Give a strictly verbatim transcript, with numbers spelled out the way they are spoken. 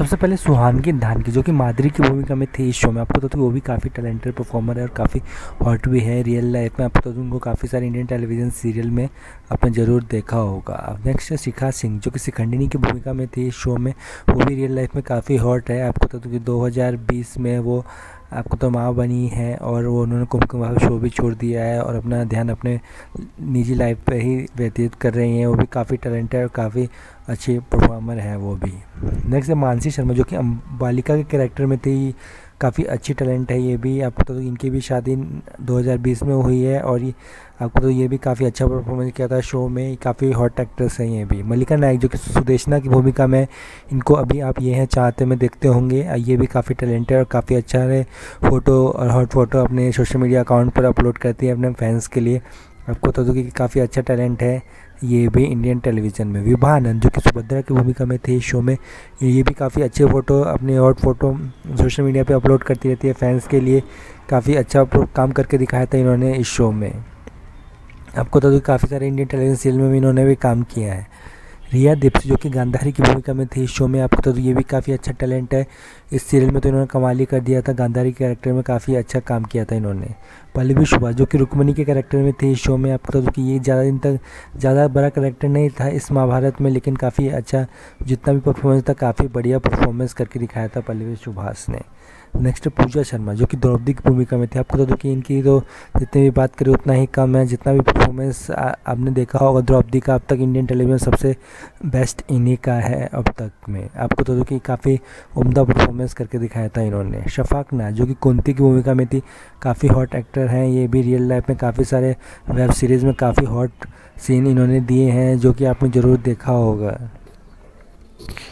सबसे पहले सुहानगी धानकी जो कि माधुरी की भूमिका में थी इस शो में। आपको तो, तो वो भी काफ़ी टैलेंटेड परफॉर्मर है और काफ़ी हॉट भी है रियल लाइफ में। आपको तो उनको काफ़ी सारे इंडियन टेलीविज़न सीरियल में आपने ज़रूर देखा होगा। अब नेक्स्ट है शिखा सिंह जो कि शिखंडिनी की भूमिका में थी इस शो में। वो भी रियल लाइफ में काफ़ी हॉट है। आपको तो, तो कि दो हज़ार बीस में वो आपको तो माँ बनी है और वो उन्होंने कुमकुम भाग्य शो भी छोड़ दिया है और अपना ध्यान अपने निजी लाइफ पे ही व्यतीत कर रही हैं। वो भी काफ़ी टैलेंटेड और काफ़ी अच्छी परफॉर्मर है वो भी। नेक्स्ट है मानसी शर्मा जो कि बालिका के कैरेक्टर में थी। काफ़ी अच्छी टैलेंट है ये भी। आपको तो इनकी भी शादी दो हज़ार बीस में हुई है और ये आपको तो ये भी काफ़ी अच्छा परफॉर्मेंस किया था शो में। काफ़ी हॉट एक्ट्रेस हैं ये भी। मल्लिका नायक जो कि सुदेशना की भूमिका में, इनको अभी आप ये हैं चाहते में देखते होंगे। ये भी काफ़ी टैलेंटेड और काफ़ी अच्छा है। फ़ोटो और हॉट फ़ोटो अपने सोशल मीडिया अकाउंट पर अपलोड करती है अपने फैंस के लिए। आपको तो कि काफ़ी अच्छा टैलेंट है ये भी इंडियन टेलीविज़न में। विभा आनंद जो कि सुभद्रा की भूमिका में थे इस शो में। ये भी काफ़ी अच्छे फ़ोटो अपने हॉट फ़ोटो सोशल मीडिया पे अपलोड करती रहती है फैंस के लिए। काफ़ी अच्छा काम करके दिखाया था इन्होंने इस शो में। आपको तो काफ़ी सारे इंडियन टेलीविज़न सीरियल में भी इन्होंने भी काम किया है। रिया दीप्ति जो कि गांधारी की भूमिका में थी इस शो में। आपको तो ये भी काफ़ी अच्छा टैलेंट है। इस सीरियल में तो इन्होंने कमाल ही कर दिया था। गांधारी के कैरेक्टर में काफ़ी अच्छा काम किया था इन्होंने। पल्लवी सुभाष जो कि रुक्मिणी के कैरेक्टर में थी इस शो में। आपको तो कि ये ज़्यादा दिन तक ज़्यादा बड़ा कैरेक्टर नहीं था इस महाभारत में, लेकिन काफ़ी अच्छा जितना भी परफॉर्मेंस था काफ़ी बढ़िया परफॉर्मेंस करके दिखाया था पल्लवी सुभाष ने। नेक्स्ट पूजा शर्मा जो कि द्रौपदी की भूमिका में थी। आपको तो कि इनकी तो जितनी भी बात करें उतना ही कम है। जितना भी परफॉर्मेंस आपने देखा होगा द्रौपदी का अब तक इंडियन टेलीविज़न सबसे बेस्ट इन्हीं का है अब तक में। आपको तो कि काफ़ी उम्दा परफॉर्मेंस करके दिखाया था इन्होंने। शफाक नाज जो कि कुंती की भूमिका में थी। काफ़ी हॉट एक्टर हैं ये भी। रियल लाइफ में काफ़ी सारे वेब सीरीज़ में काफ़ी हॉट सीन इन्होंने दिए हैं जो कि आपने ज़रूर देखा होगा।